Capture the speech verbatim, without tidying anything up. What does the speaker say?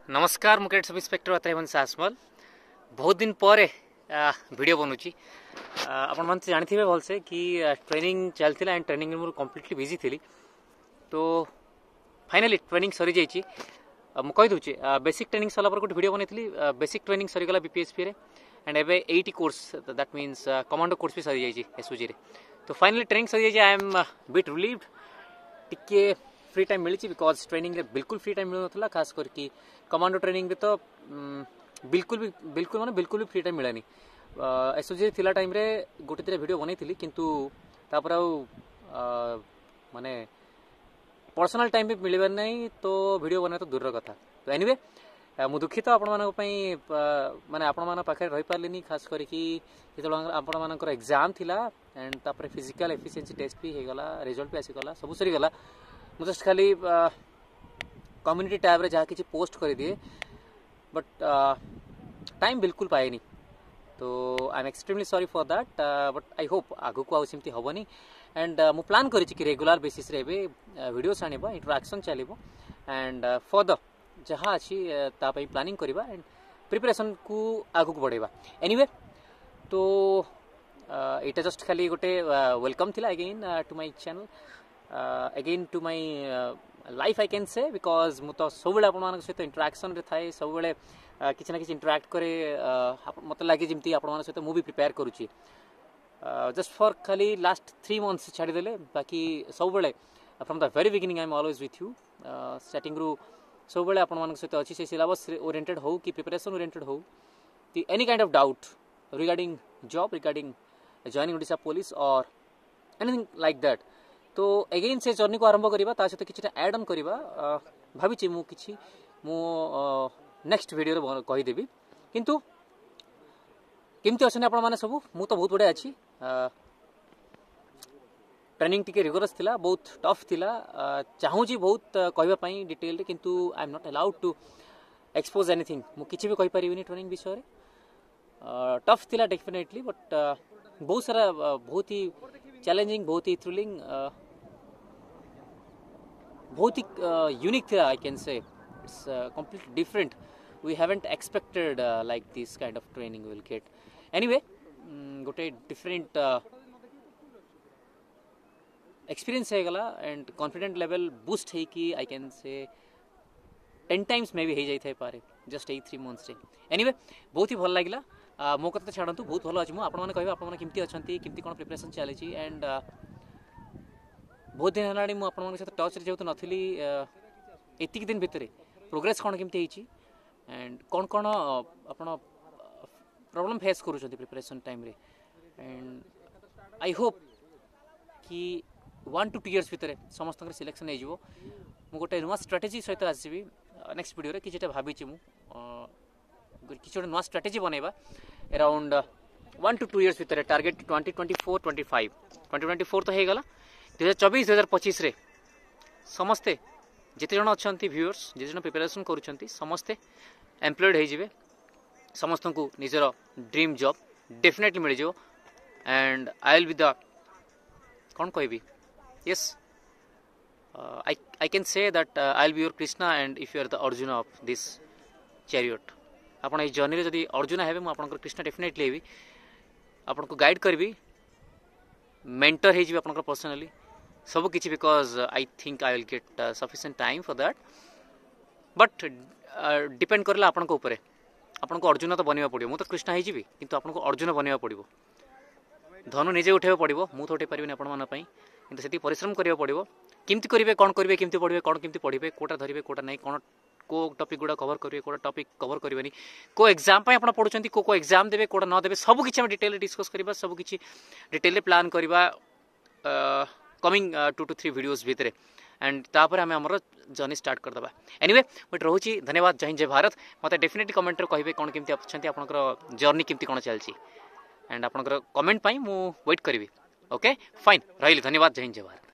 नमस्कार मु cadet sub inspector अतरवन Sasmal बहुत दिन पर वीडियो बनूची आपण मन जानी भलसे कि ट्रेनिंग चलता एंड ट्रेनिंग में कम्प्लीटली बिजी थी तो फाइनली ट्रेनिंग सरी जाइए मुझे कहीदे बेसिक ट्रेनिंग सरला गोटे वीडियो बनई बेसिक ट्रेनिंग सरीगला बीपीएसपी रे एंड एबे एटी course that means commando course भी सरी जाइए एसओजी रे तो फाइनली ट्रेनिंग सरी जाइए आई एम बिट रिलीव्ड टिके फ्री टाइम मिली बिकज ट्रेनिंग रे बिल्कुल फ्री टाइम मिलूना खास करके कमांडो ट्रेनिंग रे तो बिल्कुल भी बिल्कुल माने बिल्कुल भी फ्री टाइम मिलानी एसओजी थिला टाइम रे गोटे दिन वीडियो बनई थी किंतु तापर आउ माने पर्सनल टाइम भी मिलबार नहीं तो वीडियो बना तो दूर कथा तो एनीवे मु दुखित आपण मानक पई माने आपण मान पाखे रही पारलिनी खास करके जेतलो आपण मानकर एग्जाम थिला एंड तापर फिजिकल एफिशिएंसी टेस्ट भी हे गला रिजल्ट भी आसी गला सब सरी गला मु जस्ट खाली कम्युनिटी टैब रे जहाँ किसी पोस्ट कर दिए बट टाइम बिल्कुल पाए नहीं तो I am extremely sorry for that but I hope आगु को आउ सेमती हबनी एंड मु प्लान करी कि रेगुलर बेसिस रे बे वीडियोस आनिबो इंटरेक्शन चलिबो एंड फर्दर जहाँ अच्छी तापाई प्लानिंग करवा एंड प्रिपरेशन को आगु को बढ़ेबा एनीवे तो इटा जस्ट खाली गोटे वेलकम थिला again to my channel again to my life I can say because मु तो सब बेले आपण सहित इंटरेक्शन रे थाए सब बेले किसी ना किसी इंटरेक्ट करे मत लगे जमी आपण सहित मु भी प्रिपेयर करूची जस्ट फॉर खाली लास्ट थ्री मंथ्स छाड़ी देले बाकी सब बेले from the very beginning I am always with you starting रु सब बेले आपण सहित अच्छी से सिलेबस ओरिएंटेड हो कि प्रिपरेशन ओरिएंटेड हो कि any kind of doubt regarding job regarding joining Odisha police और एनीथिंग लाइक दैट तो अगेन से जर्नी को आरंभ करवा ता सहित किछटा ऐड ऑन करवा भावी मु किछि मु नेक्स्ट वीडियो रे कहीदेवी किंतु केमती अच्छे आपण माने सब मु तो बहुत बड़े अच्छी ट्रेनिंग टिके रिगोरस थिला बहुत टफ थिला चाहूँ बहुत कहबा पई डिटेल रे किंतु I am not allowed to expose anything मु किछि भी कहि परिबिनी ट्रेनिंग विषय रे टफ थिला डेफिनेटली बट बहुत सारा बहुत ही चैलेंजिंग बहुत ही थ्रिलिंग बहुत ही यूनिक था I can say it's completely different we haven't expected like this kind of training will get anyway गोटे डिफरेंट एक्सपीरियंस है गला एंड कॉन्फिडेंट लेवल बूस्ट है कि I can say ten times मे भी हो जाए पारे जस्ट एई थ्री मंथ्स रे एनीवे बहुत ही भल लागिला मो कथा छाड़ू बहुत भल अच्छे मुझे आपने कह आपमती अच्छा केमती कौन प्रिपरेशन चली एंड बहुत दिन है मुझे सहित टच जेहतु नी एतिक दिन भितर प्रोग्रेस कौन केमती एंड कौन कौन आप प्रॉब्लम फेस करूँ प्रिपरेशन टाइम रे एंड आई होप कि वन टू टू इयर्स भितर समस्त सिलेक्शन हो गोटे नुआ स्ट्राटेजी सहित आसबि नेक्स्ट वीडियो रे किछटा भाभी मु किसी गोटे नुआ स्ट्राटेजी बनैबा around one to two years भितर target twenty twenty four twenty five twenty twenty four तो हो गला दुई हजार चौबीस दुई हजार पच्चीस रे समस्ते जिते जन अच्छा व्यूअर्स जिते जन प्रिपेरेसन करुँच समस्ते एम्प्लॉयड हो समस्त को निजर ड्रीम जॉब डेफिनेटली मिल जाओ and I will be the कौन कहबी yes I I can say that I will be your Krishna and if you are the Arjun of this chariot आपण ये जर्नी जदि अर्जुन है मुझे कृष्ण डेफिनेटली हेबी आपन को गाइड करी मेंटर हो पर्सनली सब किसी because I think I will get sufficient time for that but depend करला आपन को ऊपर आपन को अर्जुन तो बनवा पड़ो मुझे तो कृष्ण हो किंतु आपन को अर्जुन बनवा पड़ो धनु निजे उठेबा पड़ो मुझे तो उठे पारिबेनी आपण मन पई किंतु सेति परिश्रम करिया पड़ो केमती करेंगे कौन करेंगे केमती पढ़े कौन केमती पढ़े कोटा धरवे कोटा नहीं कौन को टॉपिक गुड़ा कवर करेंगे कोटा टॉपिक कवर करेंगे को एग्जाम पे आप पढ़ुंट को को एग्जाम देवे कोटा न देवे सब किसी डिटेल डिस्कस करवा सब किसी डिटेल प्लान करवा coming two to three videos भितर एंड तापर आम आम जर्नी स्टार्ट करदे एनीवे बट रोची धन्यवाद जय हिंद जय भारत मत डेफिनेटली कमेंट कहे कौन केमती अच्छा आपंकर जर्नी केमती कौन चलती एंड आपंकर कमेंट पाई मु वेट करी ओके फाइन रही धन्यवाद जय हिंद जय भारत।